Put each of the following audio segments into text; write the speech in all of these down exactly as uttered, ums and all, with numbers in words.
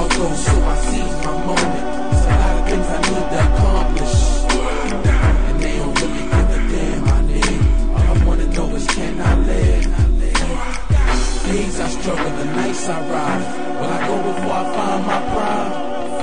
go, so I seize my moment. There's a lot of things I need to accomplish, and they don't really give a damn. I need, all I wanna know is can I live? Days I struggle, the nights I ride. Will I go before I find my pride?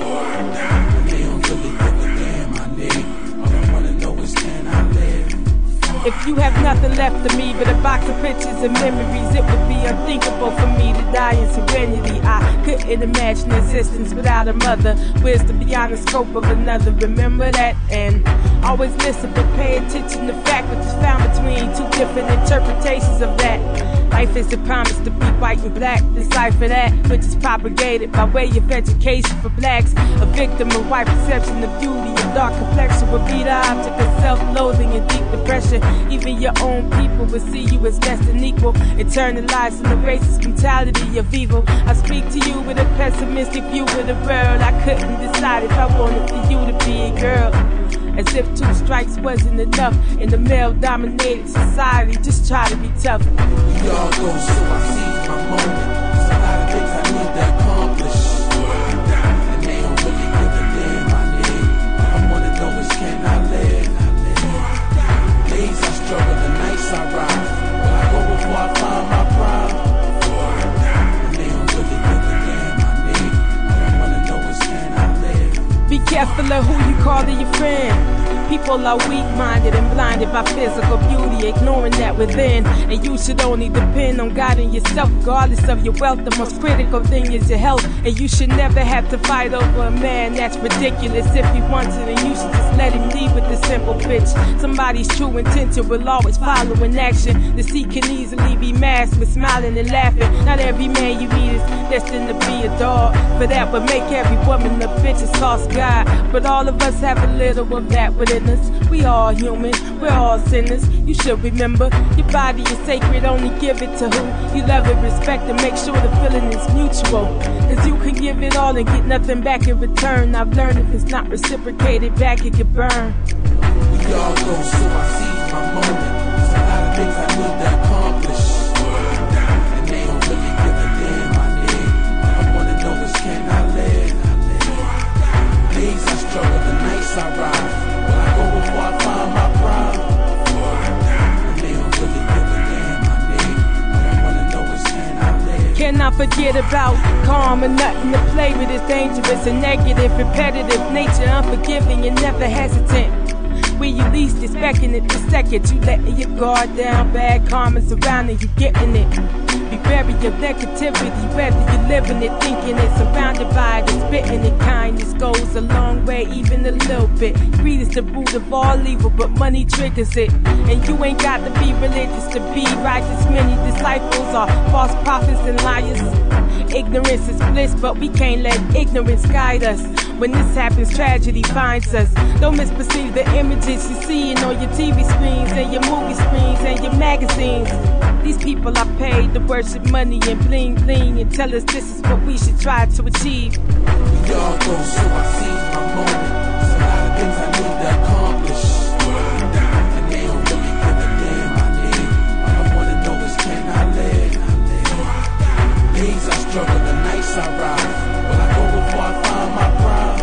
And they don't really give a damn. I need, all I wanna know is can I live? If you have nothing left of me but a box of pictures and memories, it would be unthinkable for me to die in serenity. I couldn't imagine existence without a mother. Wisdom beyond the scope of another. Remember that, and always listen, but pay attention to fact which is found between two different interpretations of that. Life is a promise to be white and black. Decipher that which is propagated by way of education for blacks. A victim of white perception of beauty. A dark complexion will be the object of self-loathing and deep depression. Even your own people will see you as less than equal. Internalized in the racist mentality of evil. I speak to you with a pessimistic view of the world. I couldn't decide if I wanted for you to be a girl. As if two strikes wasn't enough in the male-dominated society. Just try to be tough. We all go, so I seize my moment. There's a lot of things I need to accomplish, and they don't really give a damn. I need, all I wanna know is can I live? Days I struggle, the nights I ride. Will I go before I find my pride? And they don't really give a damn. I need, all I wanna know is can I live? Be careful of who you call to your friend. People are weak-minded and blinded by physical beauty, ignoring that within. And you should only depend on God and yourself, regardless of your wealth. The most critical thing is your health, and you should never have to fight over a man. That's ridiculous. If he wants it, and you should just let him leave with the simple pitch. Somebody's true intention will always follow in action. The sea can easily be masked with smiling and laughing. Not every man you meet is destined to be a dog. For that would make every woman a bitch, it's false God. But all of us have a little of that within us. We all human, we're all sinners. You should remember, your body is sacred, only give it to who you love and respect, and make sure the feeling is mutual. Cause you can give it all and get nothing back in return. I've learned if it's not reciprocated back, it can burn. We all go, so I seize my moment. There's a lot of things I need to accomplish, and they don't really give a damn. I need, all I wanna know is can I live? Days I struggle, the nights I ride. Will I go before I find my pride? And they don't really give a damn. I need, all I wanna know is can I live? Cannot forget about calm and nothing to play with. It's dangerous and negative, repetitive nature, unforgiving and never hesitant. When you least expecting it, the second you letting your guard down, bad karma surrounding you, getting it. Beware of your negativity, whether you're living it, thinking it, surrounded by it, and spitting it. Kindness goes a long way, even a little bit. Greed is the root of all evil, but money triggers it. And you ain't got to be religious to be righteous. Many disciples are false prophets and liars. Ignorance is bliss, but we can't let ignorance guide us. When this happens, tragedy finds us. Don't misperceive the images you're seeing on your T V screens and your movie screens and your magazines. These people are paid to worship money and bling bling and tell us this is what we should try to achieve. We all go, so I seize my moment. There's a lot of things I need to accomplish, and they don't really give a damn. I need, all I wanna know is can I live? Days I struggle, the nights I ride. Will I go before I find my pride?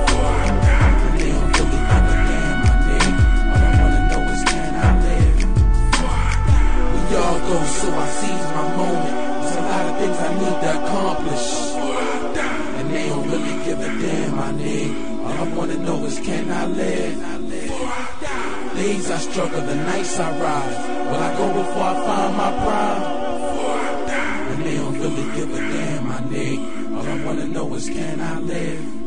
And they don't really give a damn. I need, all I wanna know is can I live? We all go, so I seize my moment. There's a lot of things I need to accomplish, and they don't really give a damn. I need, all I wanna know is can I live? Days I struggle, the nights I ride. Will I go before I find my pride? And they don't really give a damn. I need, all I wanna know is can I live?